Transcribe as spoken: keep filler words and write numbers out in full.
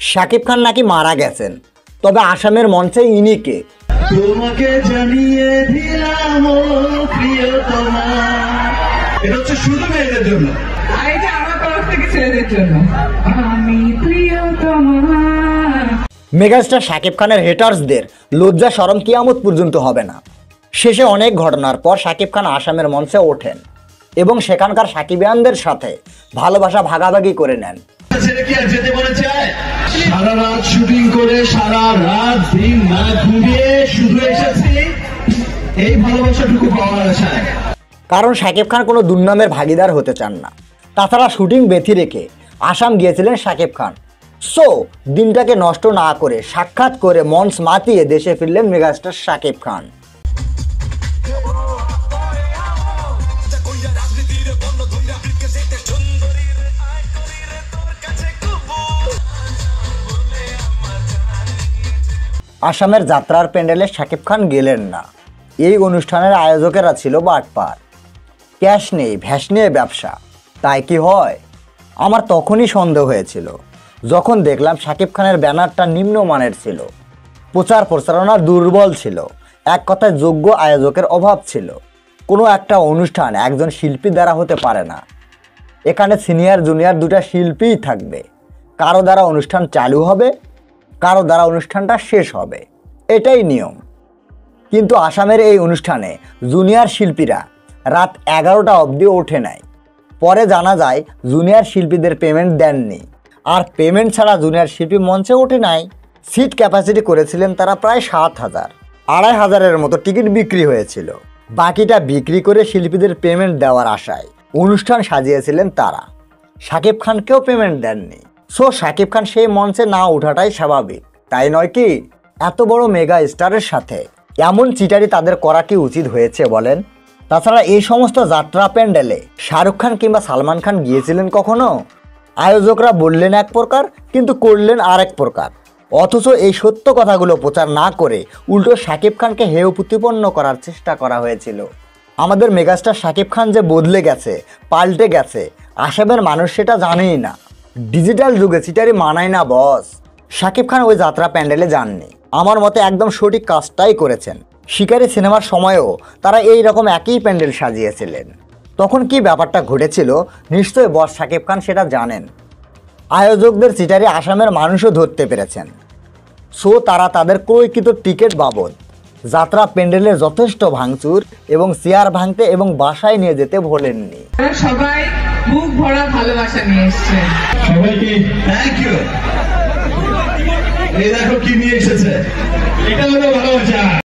শাকিব খান নাকি মারা গেছেন, তবে আসামের মঞ্চে ইনি কে? তোমাকে জানিয়ে দিলাম ও প্রিয়তমা, এটা হচ্ছে শুধু মেয়েদের জন্য, আর এটা আমার তরফ থেকে ছেলেদের জন্য। আমি প্রিয়তমা। মেগাস্টার শাকিব খানের হেটার্সদের লজ্জা শরম কিয়ামত পর্যন্ত হবে না। শেষে অনেক ঘটনার পর শাকিব খান আসামের মঞ্চে ওঠেন এবং সেখানকার সাকিবিয়ানদের সাথে ভালোবাসা ভাগাভাগি করে নেন। ছেলে কি আর যেতে মনে চায়? সারা রাত শুটিং করে সারা রাত দিন না ঘুমিয়ে শুধু এসেছি এই ভালোবাসাটুকু পাওয়ার আশায়। কারণ শাকিব খান কোনো দুর্নামের ভাগিদার হতে চান না। তাছাড়া শুটিং ব্যথি রেখে আসাম গিয়েছিলেন শাকিব খান। সো দিনটাকে নষ্ট না করে সাক্ষাৎ করে মঞ্চ মাতিয়ে দেশে ফিরলেন মেগাস্টার শাকিব খান। আসামের যাত্রার প্যান্ডেলে শাকিব খান গেলেন না। এই অনুষ্ঠানের আয়োজকেরা ছিল বাটপার। ক্যাশ নেই, ভ্যাস নিয়ে ব্যবসা, তাই কি হয়? আমার তখনই সন্দেহ হয়েছিল যখন দেখলাম শাকিব খানের ব্যানারটা নিম্নমানের ছিল, প্রচার প্রচারণা দুর্বল ছিল, এক কথায় যোগ্য আয়োজকের অভাব ছিল। কোনো একটা অনুষ্ঠান একজন শিল্পী দ্বারা হতে পারে না। এখানে সিনিয়র জুনিয়র দুটা শিল্পীই থাকবে। কারো দ্বারা অনুষ্ঠান চালু হবে, কারো দ্বারা অনুষ্ঠানটা শেষ হবে, এটাই নিয়ম। কিন্তু আসামের এই অনুষ্ঠানে জুনিয়র শিল্পীরা রাত এগারোটা অবধি ওঠে নাই। পরে জানা যায় জুনিয়র শিল্পীদের পেমেন্ট দেননি, আর পেমেন্ট ছাড়া জুনিয়র শিল্পী মঞ্চে ওঠে নাই। সিট ক্যাপাসিটি করেছিলেন তারা প্রায় সাত হাজার, আড়াই হাজারের মতো টিকিট বিক্রি হয়েছিল। বাকিটা বিক্রি করে শিল্পীদের পেমেন্ট দেওয়ার আশায় অনুষ্ঠান সাজিয়েছিলেন তারা। শাকিব খানকেও পেমেন্ট দেননি। সো শাকিব খান সেই মঞ্চে না ওঠাটাই স্বাভাবিক, তাই নয় কি? এত বড় মেগা স্টারের সাথে এমন চিটারি তাদের করা কি উচিত হয়েছে বলেন? তাছাড়া এই সমস্ত যাত্রা প্যান্ডেলে শাহরুখ খান কিংবা সালমান খান গিয়েছিলেন কখনো? আয়োজকরা বললেন এক প্রকার, কিন্তু করলেন আর এক প্রকার। অথচ এই সত্য কথাগুলো প্রচার না করে উল্টো শাকিব খানকে হেয় প্রতিপন্ন করার চেষ্টা করা হয়েছিল। আমাদের মেগাস্টার শাকিব খান যে বদলে গেছে, পাল্টে গেছে, আসামের মানুষ সেটা জানেই না। ডিজিটাল যুগে চিটারি মানায় না বস। শাকিব খান ওই যাত্রা প্যান্ডেলে যাননি। আমার মতে একদম সঠিক কাজটাই করেছেন। শিকারী সিনেমার সময়ও তারা এই রকম একই প্যান্ডেল সাজিয়েছিলেন। তখন কি ব্যাপারটা ঘটেছিল নিশ্চয়ই বস শাকিব খান সেটা জানেন। আয়োজকদের চিটারি আসামের মানুষও ধরতে পেরেছেন। সো তারা তাদের ক্রয়কৃত টিকিট বাবদ যাত্রা প্যান্ডেলে যথেষ্ট ভাঙচুর এবং চেয়ার ভাঙতে এবং বাসায় নিয়ে যেতে ভোলেননি। সবাই বুক ভরা ভালোবাসা নিয়ে এসেছে। সবাইকে থ্যাংক ইউ। এই দেখো কি নিয়ে এসেছে, এটা হলো ভালোবাসা।